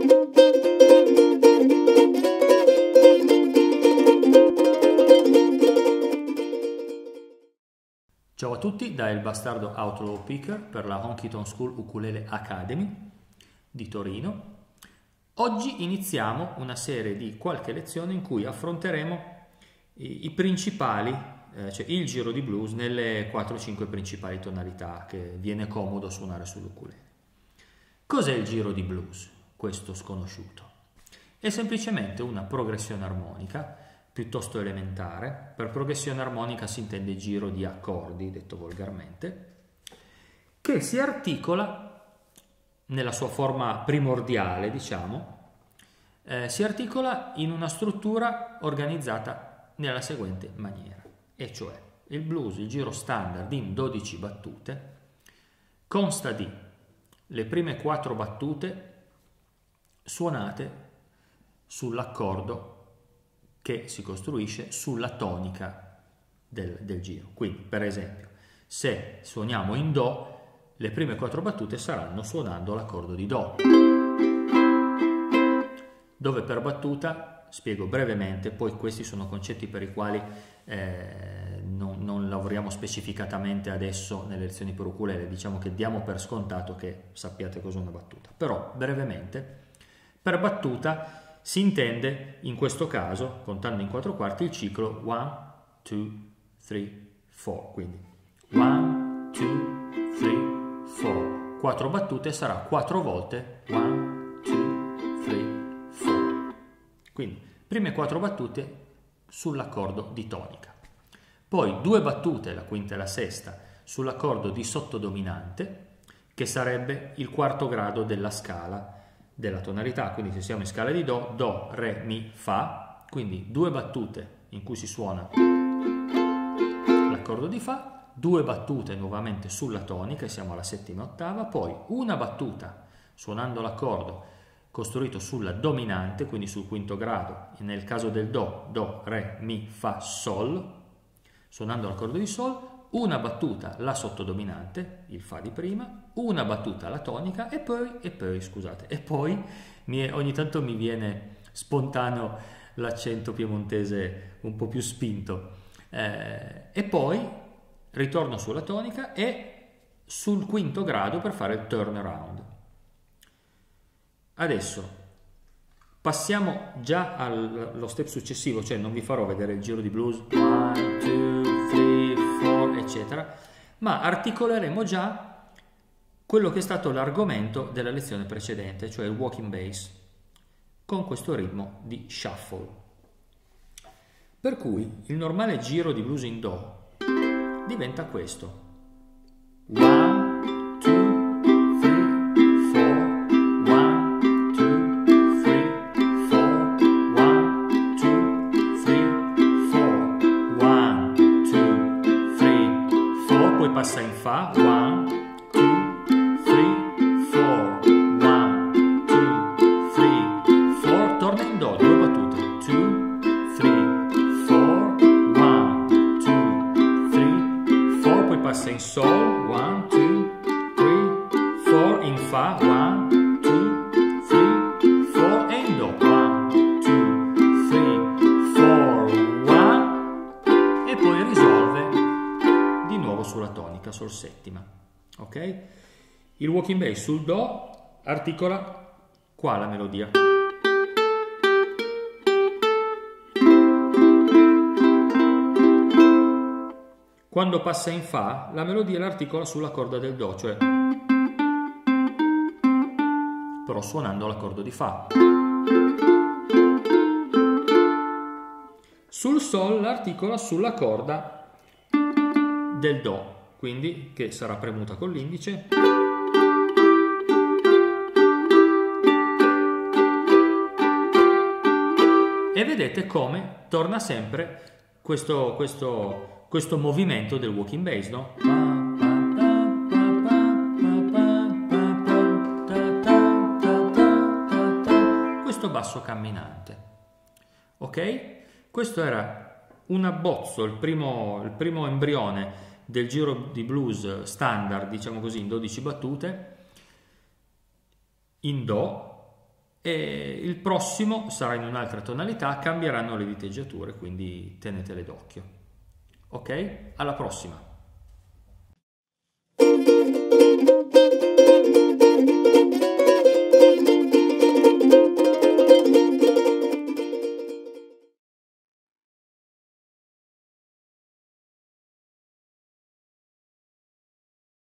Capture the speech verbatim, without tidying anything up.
Ciao a tutti da Il Bastardo Outlaw Picker per la Honky Tonk School Ukulele Academy di Torino. Oggi iniziamo una serie di qualche lezione in cui affronteremo i, i principali, eh, cioè il giro di blues nelle quattro cinque principali tonalità che viene comodo suonare sull'ukulele. Cos'è il giro di blues? Questo sconosciuto. È semplicemente una progressione armonica piuttosto elementare. Per progressione armonica si intende giro di accordi, detto volgarmente, che si articola nella sua forma primordiale, diciamo, eh, si articola in una struttura organizzata nella seguente maniera, e cioè il blues, il giro standard in dodici battute, consta di le prime quattro battute suonate sull'accordo che si costruisce sulla tonica del, del giro. Quindi, per esempio, se suoniamo in Do, le prime quattro battute saranno suonando l'accordo di Do, dove per battuta, spiego brevemente, poi questi sono concetti per i quali eh, non, non lavoriamo specificatamente adesso nelle lezioni per ukulele, diciamo che diamo per scontato che sappiate cos'è una battuta, però brevemente, per battuta si intende in questo caso, contando in quattro quarti, il ciclo uno, due, tre, quattro, quindi uno, due, tre, quattro, quattro battute sarà quattro volte uno, due, tre, quattro. Quindi prime quattro battute sull'accordo di tonica, poi due battute, la quinta e la sesta, sull'accordo di sottodominante, che sarebbe il quarto grado della scala della tonalità. Quindi se siamo in scala di Do, Do, Re, Mi, Fa, quindi due battute in cui si suona l'accordo di Fa, due battute nuovamente sulla tonica, e siamo alla settima ottava, poi una battuta suonando l'accordo costruito sulla dominante, quindi sul quinto grado, nel caso del Do, Do, Re, Mi, Fa, Sol, suonando l'accordo di Sol, una battuta la sottodominante, il Fa di prima, una battuta la tonica e poi, e poi scusate, e poi mi è, ogni tanto mi viene spontaneo l'accento piemontese un po' più spinto, eh, e poi ritorno sulla tonica e sul quinto grado per fare il turnaround. Adesso passiamo già allo step successivo, cioè non vi farò vedere il giro di blues uno, due, tre, quattro, eccetera, ma articoleremo già quello che è stato l'argomento della lezione precedente, cioè il walking bass, con questo ritmo di shuffle. Per cui il normale giro di blues in Do diventa questo: uno, due, tre, quattro, uno, due, tre, quattro, uno, due, tre, quattro, uno, due, tre, quattro, poi passa in Fa, uno, due, tre, quattro, uno, due, tre, quattro, torna in Do, due battute, due, tre, quattro, uno, due, tre, poi passa in Sol, uno, due, tre, quattro, in Fa, uno, due, tre, quattro, e in Do, uno, due, tre, quattro, uno, e poi risolve di nuovo sulla tonica, Sol settima, ok? Il walking bass sul Do articola qua la melodia. Quando passa in Fa, la melodia l'articola sulla corda del Do, cioè però suonando l'accordo di Fa. Sul Sol l'articola sulla corda del Do, quindi che sarà premuta con l'indice. E vedete come torna sempre questo, questo, questo movimento del walking bass, no? Questo basso camminante, ok? Questo era un abbozzo, il primo, il primo embrione del giro di blues standard, diciamo così, in dodici battute, in Do, e il prossimo sarà in un'altra tonalità, cambieranno le diteggiature, quindi tenetele d'occhio. Ok? Alla prossima!